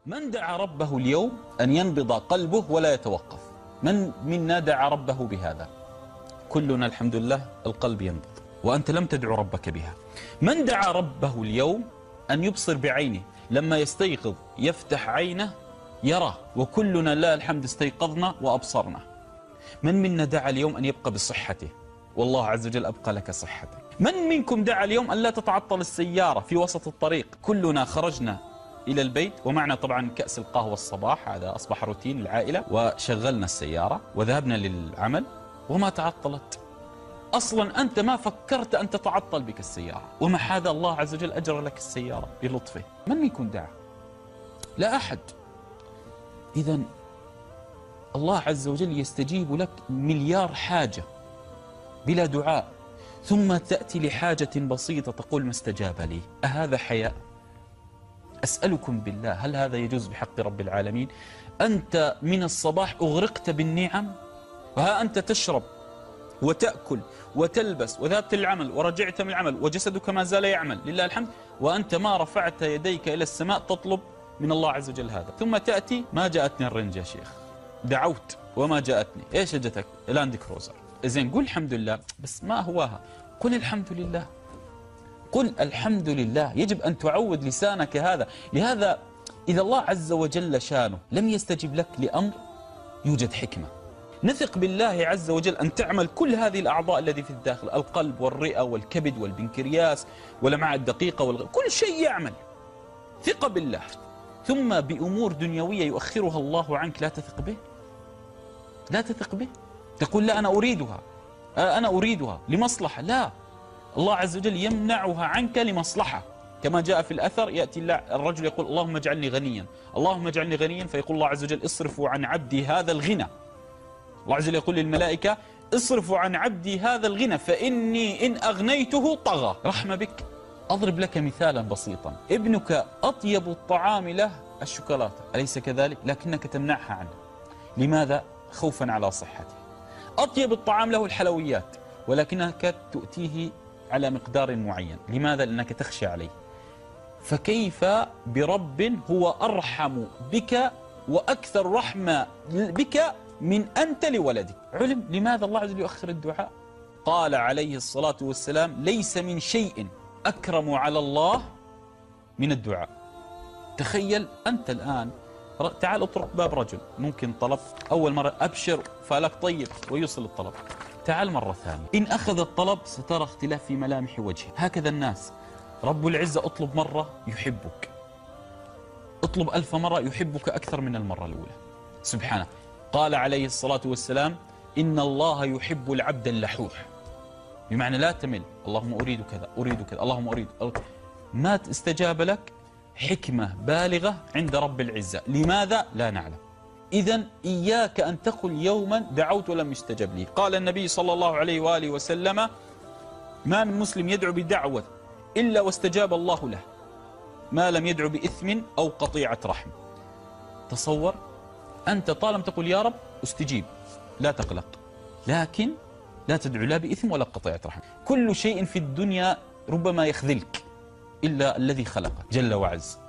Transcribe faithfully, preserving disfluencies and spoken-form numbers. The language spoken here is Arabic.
من دعا ربه اليوم أن ينبض قلبه ولا يتوقف؟ من منا دعا ربه بهذا؟ كلنا الحمد لله القلب ينبض، وأنت لم تدعو ربك بها. من دعا ربه اليوم أن يبصر بعينه، لما يستيقظ يفتح عينه يرى، وكلنا لا الحمد استيقظنا وأبصرنا. من منا دعا اليوم أن يبقى بصحته؟ والله عز وجل أبقى لك صحتك. من منكم دعا اليوم أن لا تتعطل السيارة في وسط الطريق؟ كلنا خرجنا إلى البيت ومعنا طبعا كأس القهوة الصباح، هذا أصبح روتين العائلة، وشغلنا السيارة وذهبنا للعمل وما تعطلت. أصلا أنت ما فكرت أن تتعطل بك السيارة، ومع هذا الله عز وجل أجرى لك السيارة بلطفه. من منكم دعا؟ لا أحد. إذن الله عز وجل يستجيب لك مليار حاجة بلا دعاء، ثم تأتي لحاجة بسيطة تقول ما استجاب لي. أهذا حياء؟ أسألكم بالله، هل هذا يجوز بحق رب العالمين؟ أنت من الصباح أغرقت بالنعم، وها أنت تشرب وتأكل وتلبس وذهبت للعمل ورجعت من العمل وجسدك ما زال يعمل لله الحمد، وأنت ما رفعت يديك إلى السماء تطلب من الله عز وجل هذا. ثم تأتي ما جاءتني الرنج يا شيخ، دعوت وما جاءتني. إيش أجتك؟ لاند كروزر. زين قل الحمد لله، بس ما هواها. قل الحمد لله، قل الحمد لله. يجب أن تعود لسانك هذا. لهذا إذا الله عز وجل شانه لم يستجب لك لأمر يوجد حكمة. نثق بالله عز وجل أن تعمل كل هذه الأعضاء التي في الداخل، القلب والرئة والكبد والبنكرياس والأمعاء الدقيقة والغ... كل شيء يعمل. ثقة بالله. ثم بأمور دنيوية يؤخرها الله عنك لا تثق به، لا تثق به. تقول لا أنا أريدها، أنا أريدها لمصلحة. لا، الله عز وجل يمنعها عنك لمصلحة. كما جاء في الأثر يأتي الرجل يقول اللهم اجعلني غنيا، اللهم اجعلني غنيا، فيقول الله عز وجل اصرفوا عن عبدي هذا الغنى. الله عز وجل يقول للملائكة اصرفوا عن عبدي هذا الغنى فإني إن أغنيته طغى. رحمة بك. أضرب لك مثالا بسيطا. ابنك أطيب الطعام له الشوكولاتة، أليس كذلك؟ لكنك تمنعها عنه. لماذا؟ خوفا على صحته. أطيب الطعام له الحلويات، ولكنك تؤتيه على مقدار معين. لماذا؟ لأنك تخشى عليه. فكيف برب هو أرحم بك وأكثر رحمة بك من أنت لولدك؟ علم لماذا الله عز وجل يؤخر الدعاء. قال عليه الصلاة والسلام ليس من شيء أكرم على الله من الدعاء. تخيل أنت الآن تعال اطرق باب رجل، ممكن طلب أول مرة أبشر فلك طيب ويوصل الطلب، تعال مرة ثانية، إن أخذ الطلب سترى اختلاف في ملامح وجهه. هكذا الناس. رب العزة اطلب مرة يحبك، اطلب ألف مرة يحبك أكثر من المرة الأولى سبحانه. قال عليه الصلاة والسلام إن الله يحب العبد اللحوح، بمعنى لا تمل. اللهم أريد كذا أريد كذا اللهم أريد. ما استجاب لك حكمة بالغة عند رب العزة. لماذا؟ لا نعلم. إذن إياك أن تقل يوما دعوت ولم يستجب لي. قال النبي صلى الله عليه وآله وسلم ما من مسلم يدعو بدعوة إلا واستجاب الله له ما لم يدعو بإثم أو قطيعة رحم. تصور أنت طالما تقول يا رب استجيب لا تقلق، لكن لا تدعو لا بإثم ولا قطيعة رحم. كل شيء في الدنيا ربما يخذلك إلا الذي خلقك جل وعز.